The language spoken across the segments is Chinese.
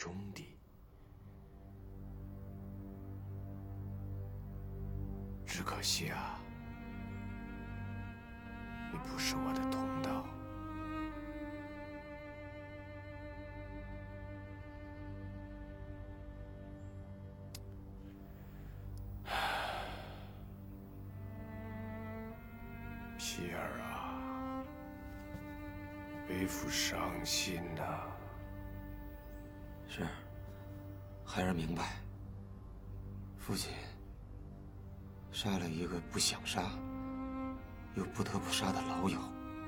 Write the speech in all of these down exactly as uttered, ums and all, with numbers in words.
中的。只可惜啊，你不是我的同道。皮儿啊，为父伤心呐、啊。 是，孩儿明白。父亲杀了一个不想杀，又不得不杀的老友。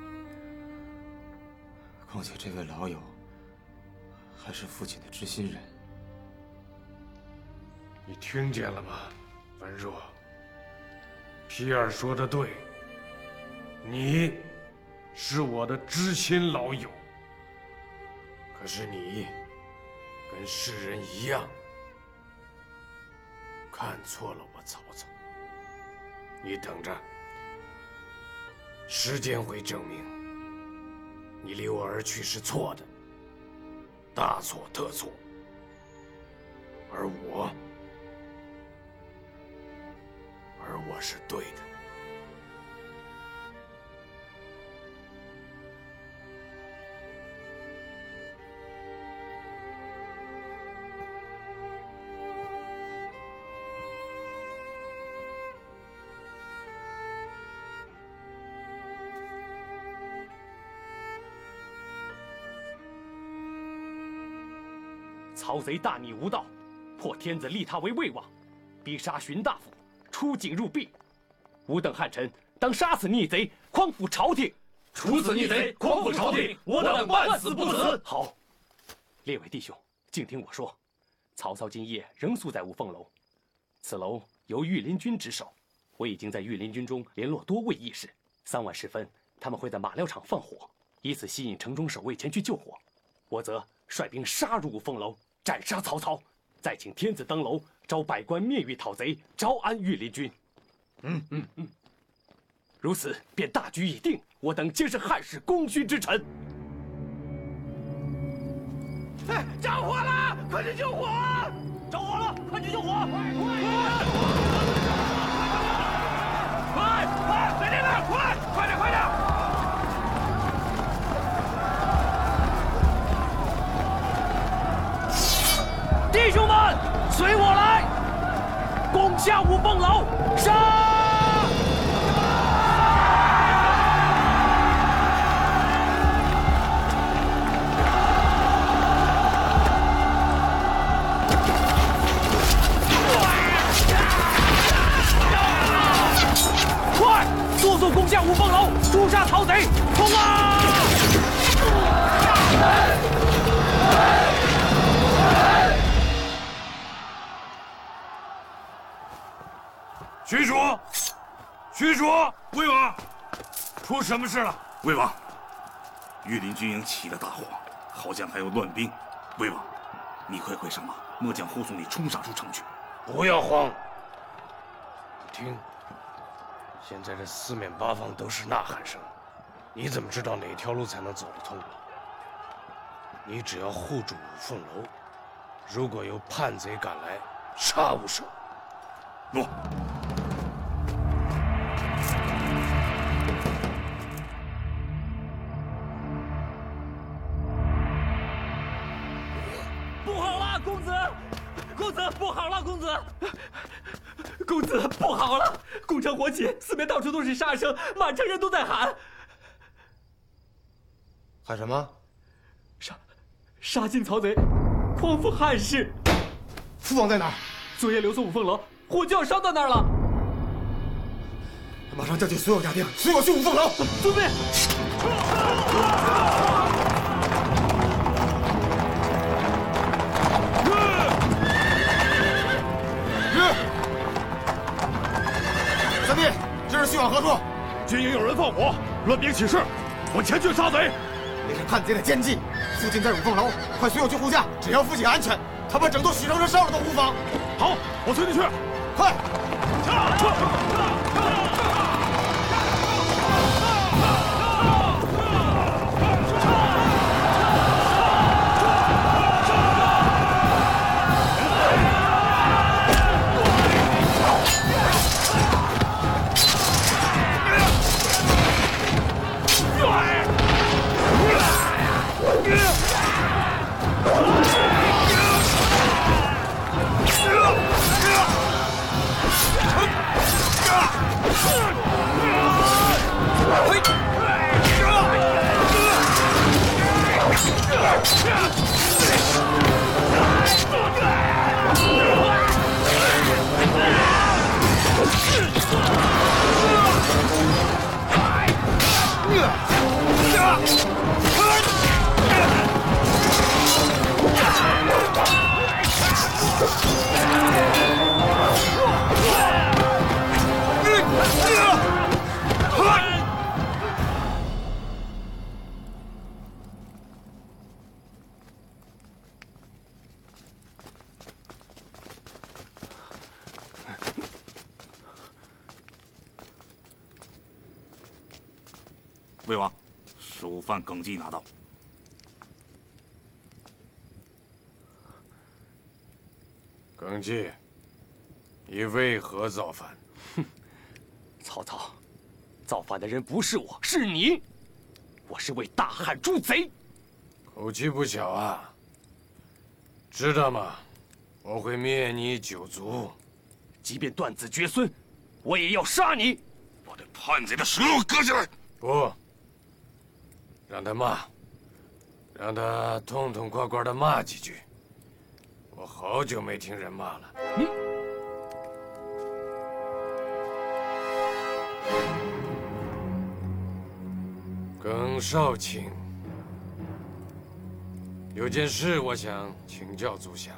况且这位老友还是父亲的知心人。 你听见了吗，文若？皮儿说的对。你是我的知心老友，可是你跟世人一样，看错了我曹操。你等着，时间会证明你离我而去是错的，大错特错。而我，而我是对的。 曹贼大逆无道，破天子立他为魏王，逼杀荀大夫，出京入闭。吾等汉臣当杀死逆贼，匡扶朝廷。 处死逆贼，匡扶朝廷，我等万死不辞。 好，列位弟兄，静听我说。曹操今夜仍宿在五凤楼，此楼由御林军值守。我已经在御林军中联络多位义士，三晚时分，他们会在马料场放火，以此吸引城中守卫前去救火。我则率兵杀入五凤楼，斩杀曹操，再请天子登楼，招百官灭狱讨贼，招安御林军。嗯嗯嗯，如此便大局已定，我等皆是汉室功勋之臣。 哎，着火了！快去救火！着火了！快去救火！快快快！在这边！快快点快点！弟兄们，随我来，攻下五凤楼！杀！快，速速攻下五凤楼，诛杀曹贼！冲啊！ 许褚，许褚，魏王，出什么事了？ 魏王，御林军营起了大火，好像还有乱兵。魏王，你快快上马，末将护送你冲杀出城去。 不要慌。听，现在这四面八方都是呐喊声，你怎么知道哪条路才能走得通？你只要护住五凤楼，如果有叛贼赶来，杀无赦。 诺。 不好了，公子！公子，不好了，公子！公子，不好了！宫城火起，四面到处都是杀声，满城人都在喊。 喊什么？ 杀，杀尽曹贼，匡扶汉室。 父王在哪儿？ 昨夜留宿五凤楼，火就要烧到那儿了。 马上叫集所有家丁，随我去五凤楼。 遵命。 三弟，这是去往何处？ 军营有人放火，乱兵起事，我前去杀贼。 那是叛贼的奸计，附近在五凤楼，快随我去护驾。只要父亲安全，他把整座许城城烧了都无妨。 好，我随你去。 快！ 魏王，首犯耿纪拿到。 耿纪，你为何造反？ 哼，曹操，造反的人不是我，是你。我是为大汉诛贼。 口气不小啊！知道吗？我会灭你九族， 即便断子绝孙，我也要杀你！ 把这叛贼的舌头割下来！ 不，让他骂，让他痛痛快快的骂几句。我好久没听人骂了。 你。 耿少卿，有件事我想请教足下。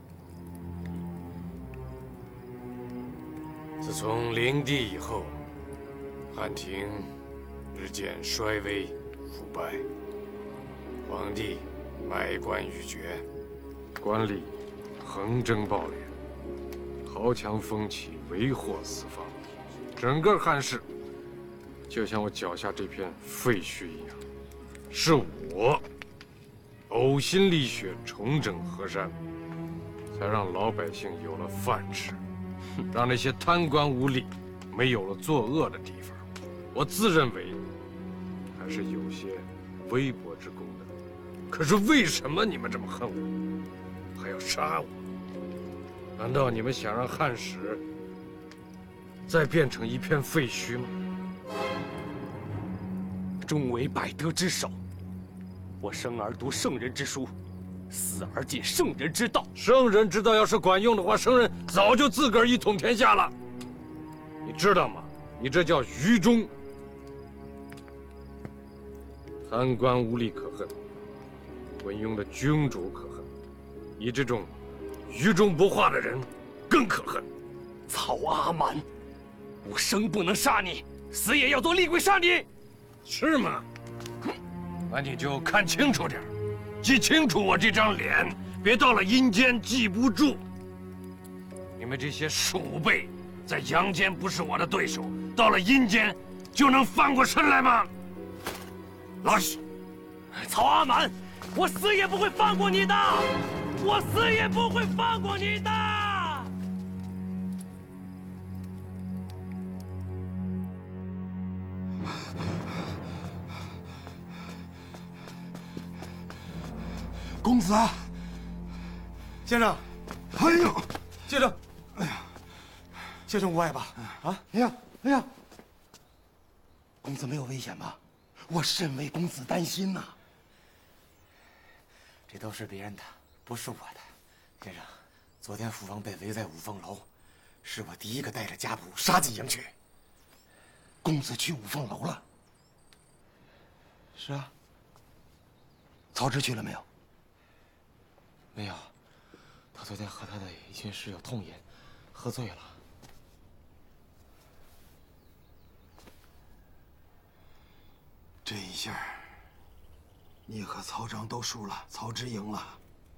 自从灵帝以后，汉廷日渐衰微腐败，皇帝卖官鬻爵，官吏横征暴敛，豪强风起，为祸四方，整个汉室就像我脚下这片废墟一样。是我呕心沥血重整河山，才让老百姓有了饭吃，让那些贪官污吏没有了作恶的地方。我自认为还是有些微薄之功的。可是为什么你们这么恨我，还要杀我？难道你们想让汉室再变成一片废墟吗？ 终为百德之首。我生而读圣人之书，死而尽圣人之道。 圣人之道要是管用的话，圣人早就自个儿一统天下了。你知道吗？你这叫愚忠。贪官污吏可恨，昏庸的君主可恨，你这种愚忠不化的人更可恨。 曹阿瞒，我生不能杀你，死也要做厉鬼杀你。 是吗？那你就看清楚点，记清楚我这张脸，别到了阴间记不住。你们这些鼠辈，在阳间不是我的对手，到了阴间就能翻过身来吗？拉屎！ 曹阿瞒，我死也不会放过你的，我死也不会放过你的。 公子啊， 先生， 哎呦， 先生， 哎呀， 先生无碍吧？啊， 哎呀，哎呀，公子没有危险吧？我甚为公子担心呐。这都是别人的，不是我的。先生，昨天父王被围在五凤楼，是我第一个带着家仆杀进营去。公子去五凤楼了？是啊。曹植去了没有？没有，他昨天和他的一群室友痛饮，喝醉了。这一下，你和曹彰都输了，曹植赢了。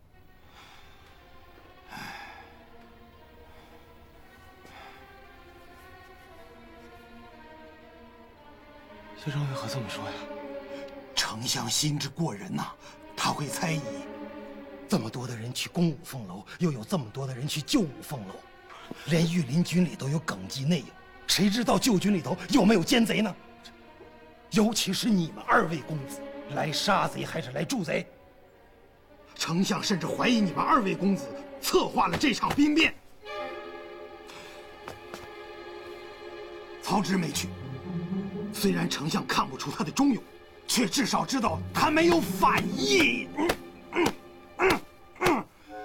唉，先生为何这么说呀？丞相心智过人呐，他会猜疑。这么多的人去攻五凤楼，又有这么多的人去救五凤楼，连御林军里都有耿纪内应，谁知道旧军里头有没有奸贼呢？尤其是你们二位公子，来杀贼还是来助贼？丞相甚至怀疑你们二位公子策划了这场兵变。曹植没去，虽然丞相看不出他的忠勇，却至少知道他没有反意。嗯嗯嗯嗯、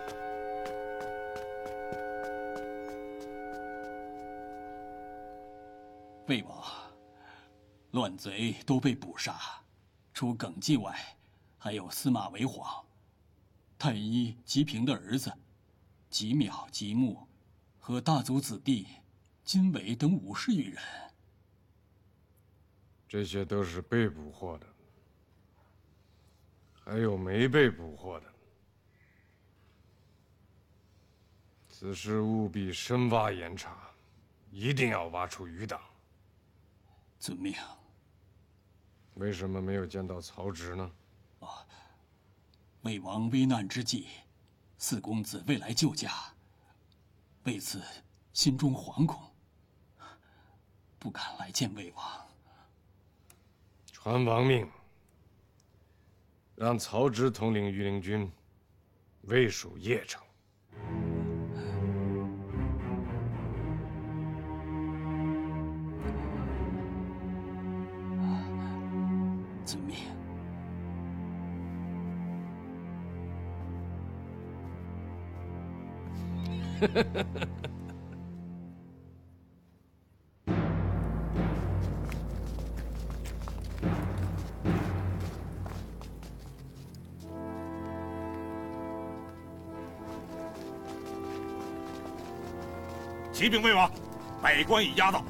魏王，乱贼都被捕杀，除耿纪外，还有司马为皇、太医吉平的儿子吉淼、吉木和大族子弟金伟等五十余人。 这些都是被捕获的，还有没被捕获的。此事务必深挖严查，一定要挖出余党。 遵命。 为什么没有见到曹植呢？ 哦，魏王危难之际，四公子未来救驾，为此心中惶恐，不敢来见魏王。 传王命，让曹植统领御林军，卫戍邺城。 遵命。 启禀魏王，百官已押到。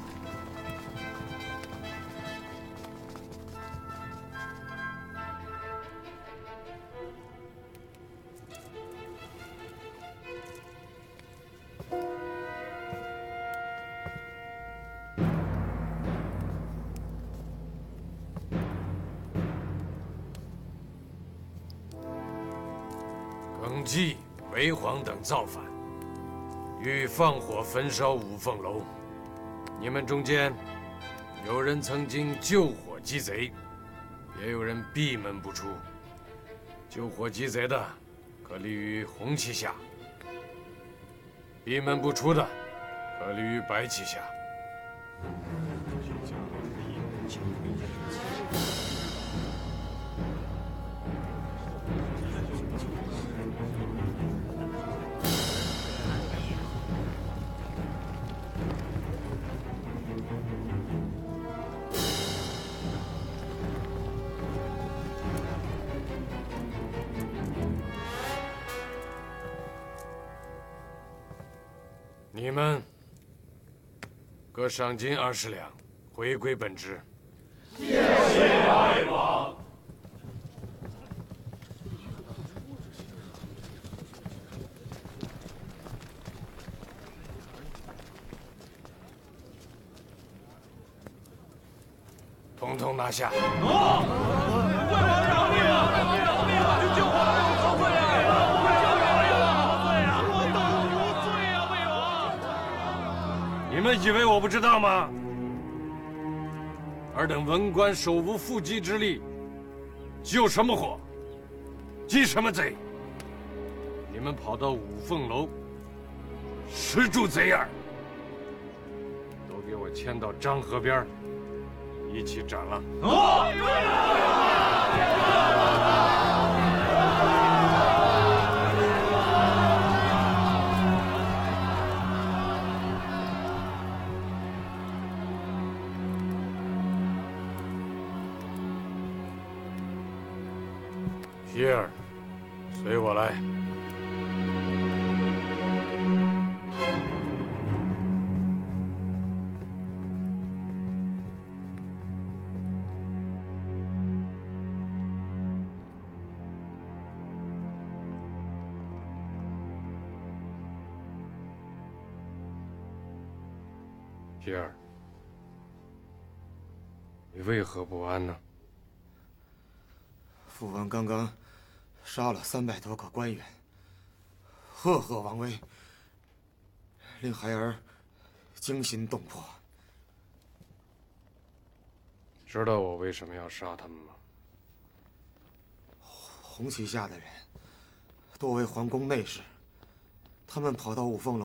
耿纪、韦晃等造反，欲放火焚烧五凤楼。你们中间，有人曾经救火击贼，也有人闭门不出。救火击贼的，可立于红旗下；闭门不出的，可立于白旗下。 你们各赏金二十两，回归本职。 谢谢魏王。 统统拿下！ 魏王饶命啊！魏王饶命啊！救我！无罪啊！无罪啊！我等无罪啊！魏王。 你们以为我不知道吗？尔等文官手无缚鸡之力，救什么火？击什么贼？你们跑到五凤楼，识住贼眼儿，都给我牵到漳河边，一起斩了。皮尔，随我来。皮尔，你为何不安呢？ 父王刚刚杀了三百多个官员，赫赫王威，令孩儿惊心动魄。 知道我为什么要杀他们吗？ 红旗下的人多为皇宫内侍，他们跑到五凤楼。